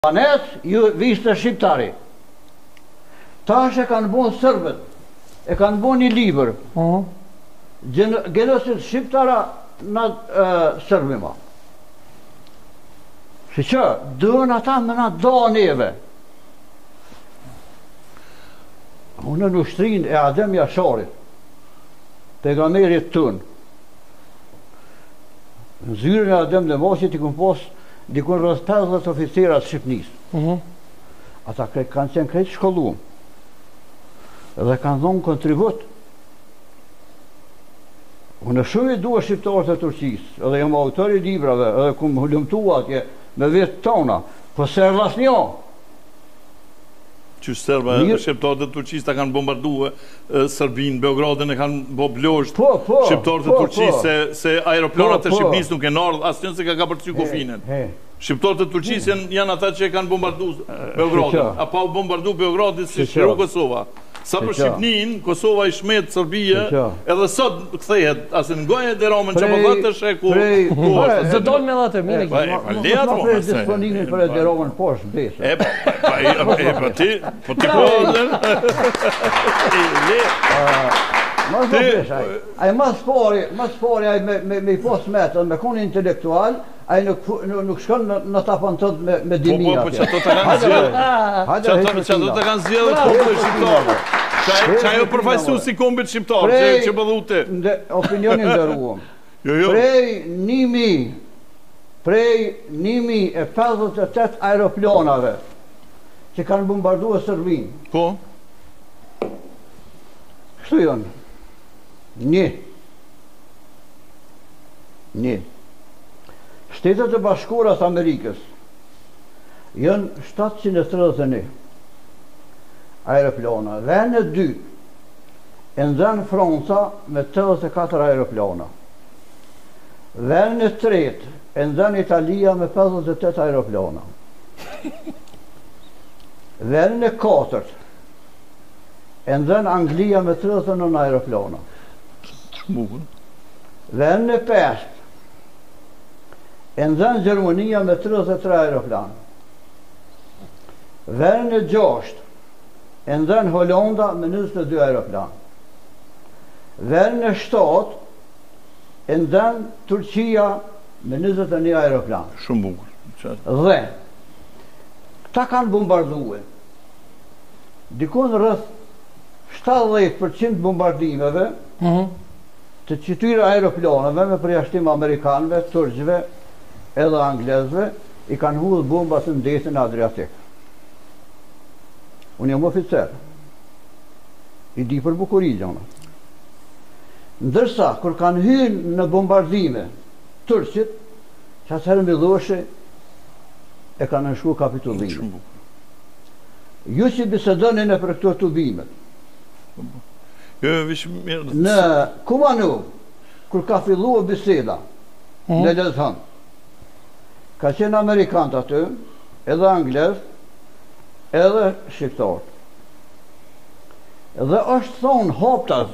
Planet, ju vishte shqiptari. Tash e kanë bon sërbet, e kanë bon një libër. Genosit shqiptara në sërbima. Si që, dënë ata me na do neve. Unë në ushtrin e Adem Jasharit, pejgamberit tënë. Në zyrën e Adem dhe Mosit i këmë posë dikun rreth 50 oficerat Shqipnisë. Ata kanë qenë krejt shkolluar dhe kanë dhonë kontribut. Unë shumë i dua shqiptarët e Turqisë, edhe jam autor i librave, edhe ku më lumtua atje me vetë tona, po se asnjë. Që shqiptarët e Turqisë ta kanë bombarduar Serbinë, Beogradin e kanë bo blosht. Shqiptarët e Turqisë se aeroplanat e Shqipnisë nuk e ardhur, asnjë se ka përcjell kufinën. Shqiptarët e Turqisë janë ata që e kanë bombarduar Beogradin. Apo u bombardu Beogradi si shiru Kosova. Sa për Shqipnin, Kosova i shmet Serbia, edhe sot kthehet, asë në gojë e deromen që më dhëtë të sheku. Zë dollë me dhëtë, mire Leja të roma. Disponimin për e deromen poshtë besë. Po ti po dhe... Mas më besë, aj mas pari me i posë metën, me konë intelektual, aj nuk shkon në tapën tëtë me dimi atje. Po që ato të kanë zjedhë. Që ato të kanë zjedhë të kombë shqiptarë. Që ajo përfajsu si kombë shqiptarë, që bëdhute. Opinionin dëruam. Prej 1058 aeroplanave që kanë bombardu e Serbinë. Po? Kështu janë. Një. Shtetet e Bashkuara të Amerikës janë 731 aeroplana. Dhe në 2 e nxën Franca me 84 aeroplana. Dhe në 3 e nxën Italia me 58 aeroplana. Dhe në 4 e nxën Anglia me 39 aeroplana. Dhe në 5 e nxën Gjermania me 33 aeroplan. Dhe në 6 e nxën Holanda me 22 aeroplan. Dhe në 7 e nxën Turqia me 21 aeroplan. Shumë bukur. Dhe këta kanë bombarduar dikun rreth 70% bombardimeve të qytyre aeroplaneve me përjashtim Amerikanëve, Turqëve edhe Anglezëve i kanë hudhë bombat në detin Adriatik. Unë jam oficer. I di për bukuri gjona. Ndërsa, kur kanë hyrë në bombardime Turqit, që atëherë Miloshi e kanë nëshku kapitullimin. Ju që bisedonin e për këto tubimet. Në Kumanu, kur ka fillu biseda në Lezhën, ka qenë Amerikanët aty, edhe Anglez, edhe Shqiptarët. Dhe është thonë hoptas,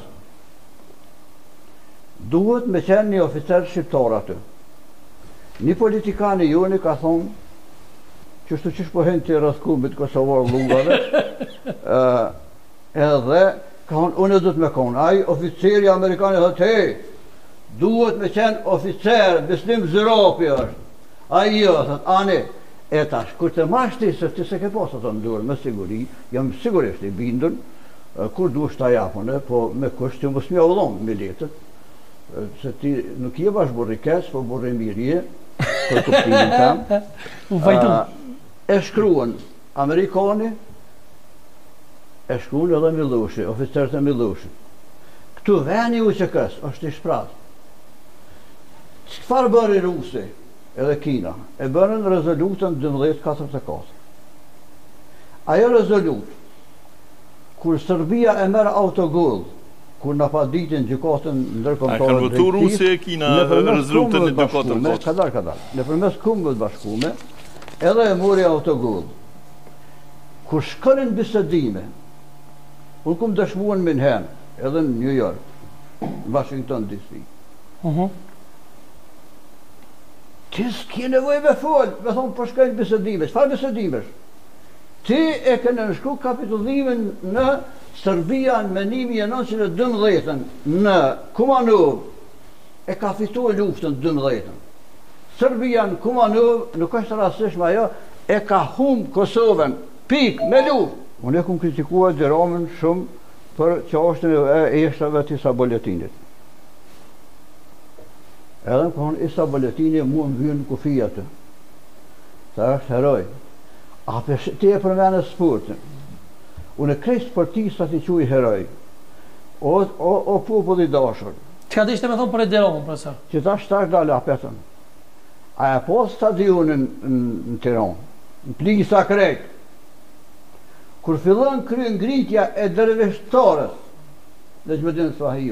duhet me qenë një oficer Shqiptar aty. Një politikani joni ka thonë, qështu qësh po hen të rëthkumbit Kosovar lungave, edhe ka thonë, unë du të me konë, aj oficeri Amerikani dhe te, duhet me qenë oficer, Beslim Zërapi është. Aj jo, thët, ane, e tash, kur të mashti, se ti se ke posë të ndurë, me siguri, jam sigurisht i bindën, kur du është ta japone, po me kështë të mësë mja ullon, militet, se ti nuk je bash burri kes, po burri mirje, për kuptimin tam, e shkruen Amerikani, e shkruen edhe Miloshi, oficerët e Miloshi. Këtu veni u që kësë, është i shpratë. Çfarë bëri Rusi edhe Kina? E bërën rezolutën 1244. Ajo rezolut, kur Serbia e merë autogull, kur në paditin gjykatën ndërkombëtare kanë votu Rusi e Kina rezolutën e 1244. Kadar. Nëpërmes Kombëve Bashkuara, edhe e mori autogull. Kur shkonin bisedime, unë kum dëshmuan Manhattan, edhe në New York, Washington DC. ti s'ki nevoj me folë, me thonë përshkajnë besedimesh. Çfarë besedimesh? Ti e ke nënshkru kapitullimin në Serbia në menimi e 1912 në Kumanov e ka fituar luftën 12. Serbia në Kumanov nuk është rastishme ajo, e ka humbë Kosovën, pik, me luftë. Unë e kum kritikuar Gjeromin shumë për çështjen e ishtrave të Isa Boletinit. Edhe më thonë Isa Boletini mua më vjen kufi atë. Sa është heroj. A ti e përmendë sportin. Unë krejt sportistat i quaj heroj. O popull i dashur. Çka dishte me thonë për Gjeromin, profesor? Që ta shtash dalë apetën. A e po stadionin në Tiranë, në plisa krejt. Kur fillon kryen ngritja e dërveshtorës në Xhmedin Sahiju,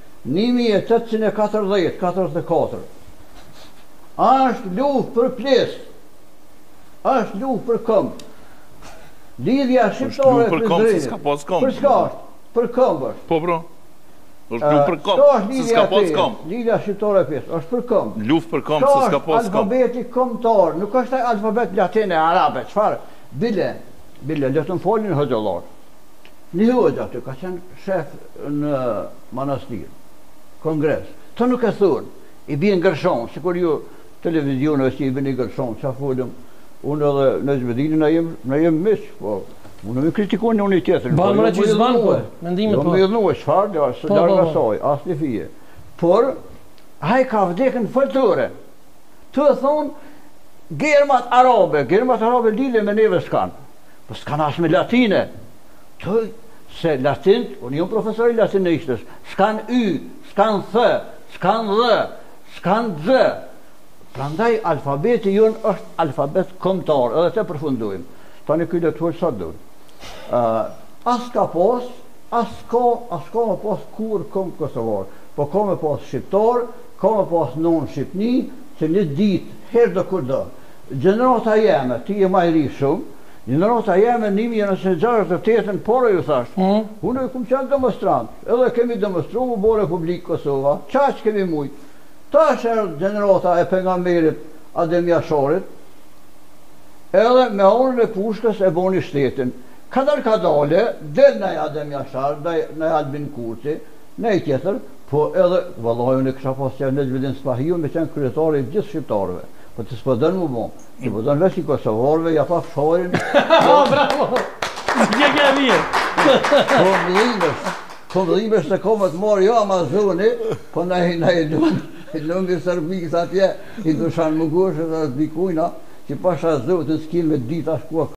1840-44, është luftë për ples, është luftë për këmbë. Lidhja shqiptare për Prizrenit. Për shkasht, për këmbë është. Po bro. Është luftë për këmbë, se s'ka pas këmbë. Lidhja shqiptare e ples, është për këmbë. Luftë për këmbë, se s'ka pas këmbë. Alfabeti kombëtar, nuk është alfabet latine, arabe, çfarë? Bile, le të më folin hoxhallar. Një hoxha aty ka qenë shef në manastir, kongres. Të nuk e thunë, i bjen gërshon, sikur ju televizionëve që i bjen gërshon, që a folëm, unë edhe në Xhmedinin na jem miq, po unë më kritikoni unë i tjetër. Banë që zban po, mendimet po. Jo më dhënë çfarë, larg asaj, asnjë fije. Por ai ka vdekën foltore. Të thonë germat arabe lidhe me neve s'kan. Po s'kan as me latine. Të se latin, unë jam profesor i latinishtës, s'kan y, s'kan th, s'kan dh, s'kan z. Prandaj alfabeti jon është alfabet kombëtar, edhe të përfundojmë. Tani ky le të thuaj sa duhet. As ka pas, as ka me pas kur kom kosovar, po ka me pas shqiptar, ka me pas non Shqipni, që një ditë, herë do kur do. Gjenerata jeme, ti e ma i ri shumë, gjenerata jeme 1968, por ju thashtë, unë e kum qenë demonstrant, edhe kemi demonstru më bo Republikë Kosova, qaq kemi mujtë. Ta është gjenerata e pejgamberit Adem Jasharit, edhe me onën e pushkës e boni shtetin. Kadal del në Adem Jashar, në Albin Kurti, në i tjetër, po edhe, vëllaj, unë e kësha pas qenë në Xhmedin Sahiju me qenë kryetari i gjithë shqiptarëve. Po të s'pëdën mu bo, të pëdën veç i kosovarëve, ja pa fsharin. Bravo! S'ke ke mirë! Po mëdhimesh se ko më të marë jo Amazoni, po na i lëngi sërbikës atje, i dushan më goshë dhe dikujna, që pasha zotën s'kin me dita shkua